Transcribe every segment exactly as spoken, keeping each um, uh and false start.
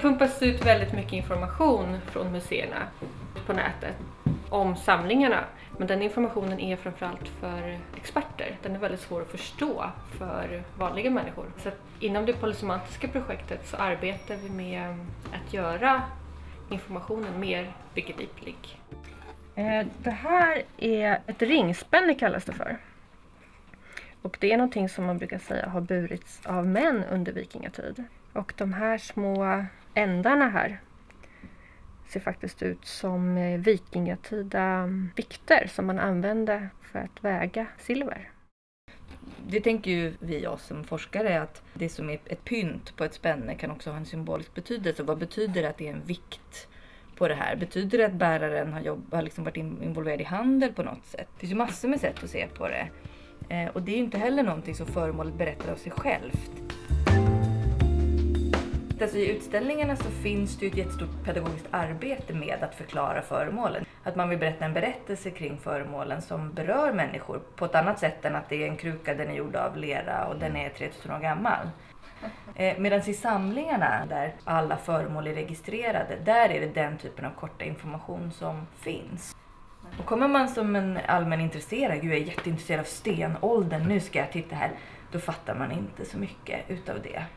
pumpas ut väldigt mycket information från museerna på nätet om samlingarna. Men den informationen är framförallt för experter. Den är väldigt svår att förstå för vanliga människor. Så att inom det polysemantiska projektet så arbetar vi med att göra informationen mer begriplig. Det här är ett ringspänne kallas det för. Och det är någonting som man brukar säga har burits av män under vikingatid. Och de här små ändarna här ser faktiskt ut som vikingatida vikter som man använde för att väga silver. Det tänker ju vi oss som forskare att det som är ett pynt på ett spänne kan också ha en symbolisk betydelse. Vad betyder det att det är en vikt på det här? Betyder det att bäraren har, jobb, har liksom varit involverad i handel på något sätt? Det finns ju massor med sätt att se på det. Eh, och det är ju inte heller någonting som föremålet berättar av sig självt. Alltså i utställningarna så finns det ju ett jättestort pedagogiskt arbete med att förklara föremålen. Att man vill berätta en berättelse kring föremålen som berör människor på ett annat sätt än att det är en kruka, den är gjord av lera och den är tre tusen år gammal. Eh, Medan i samlingarna där alla föremål är registrerade, där är det den typen av korta information som finns. Och kommer man som en allmän intresserad, gud jag är jätteintresserad av stenåldern, nu ska jag titta här, då fattar man inte så mycket utav det.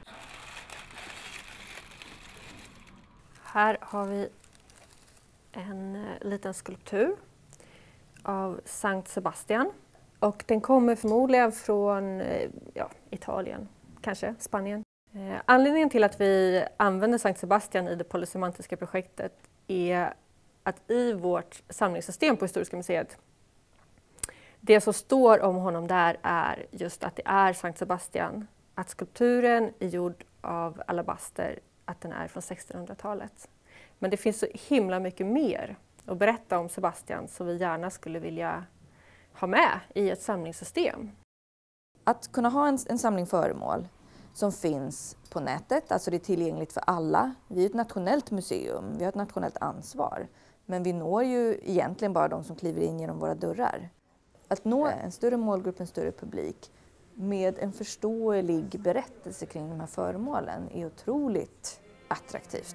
Här har vi en liten skulptur av Sankt Sebastian. Och den kommer förmodligen från ja, Italien, kanske Spanien. Eh, anledningen till att vi använder Sankt Sebastian i det polysemantiska projektet är att i vårt samlingssystem på Historiska museet, det som står om honom där är just att det är Sankt Sebastian. Att skulpturen är gjord av alabaster, att den är från sextonhundratalet. Men det finns så himla mycket mer att berätta om Sebastian som vi gärna skulle vilja ha med i ett samlingssystem. Att kunna ha en, en samling föremål som finns på nätet, alltså det är tillgängligt för alla. Vi är ett nationellt museum, vi har ett nationellt ansvar. Men vi når ju egentligen bara de som kliver in genom våra dörrar. Att nå en större målgrupp, en större publik med en förståelig berättelse kring de här föremålen är otroligt attraktivt.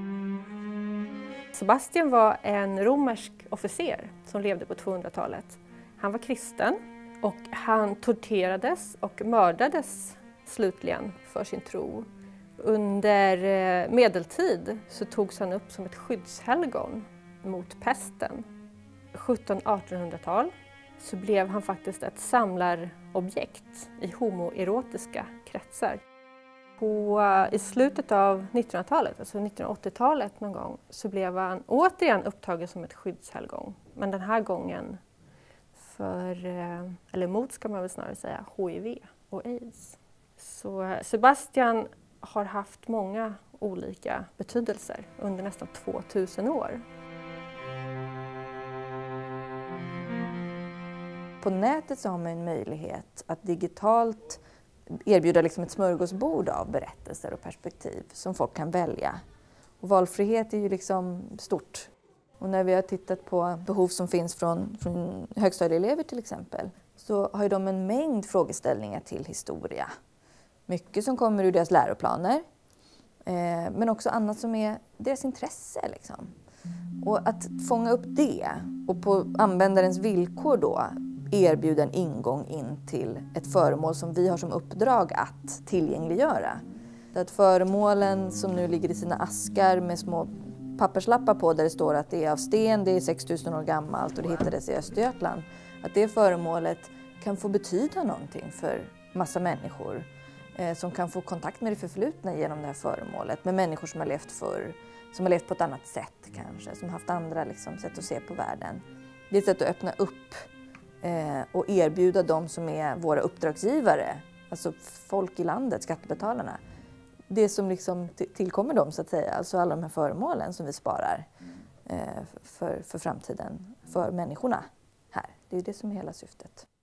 Sebastian var en romersk officer som levde på tvåhundratalet. Han var kristen och han torterades och mördades slutligen för sin tro. Under medeltid så togs han upp som ett skyddshelgon mot pesten. sjuttonhundra-artonhundratal så blev han faktiskt ett samlarobjekt i homoerotiska kretsar. På, I slutet av nittonhundratalet, alltså nittonhundraåttiotalet någon gång, så blev han återigen upptagen som ett skyddshelgon. Men den här gången för, eller mot ska man väl snarare säga, H I V och AIDS. Så Sebastian har haft många olika betydelser under nästan tvåtusen år. På nätet så har man en möjlighet att digitalt erbjuda liksom ett smörgåsbord av berättelser och perspektiv som folk kan välja. Och valfrihet är ju liksom stort. Och när vi har tittat på behov som finns från, från högstadieelever till exempel, så har ju de en mängd frågeställningar till historia. Mycket som kommer ur deras läroplaner, eh, men också annat som är deras intresse. Liksom. Och att fånga upp det och på användarens villkor då erbjuda en ingång in till ett föremål som vi har som uppdrag att tillgängliggöra. Så att föremålen som nu ligger i sina askar med små papperslappar på där det står att det är av sten, det är sex tusen år gammalt och det hittades i Östergötland. Att det föremålet kan få betyda någonting för massa människor eh, som kan få kontakt med det förflutna genom det här föremålet. Med människor som har levt förr, som har levt på ett annat sätt kanske, som har haft andra liksom, sätt att se på världen. Det är ett sätt att öppna upp eh, och erbjuda dem som är våra uppdragsgivare, alltså folk i landet, skattebetalarna, det som liksom tillkommer dem så att säga, alltså alla de här föremålen som vi sparar eh, för, för framtiden, för människorna här. Det är det som är hela syftet.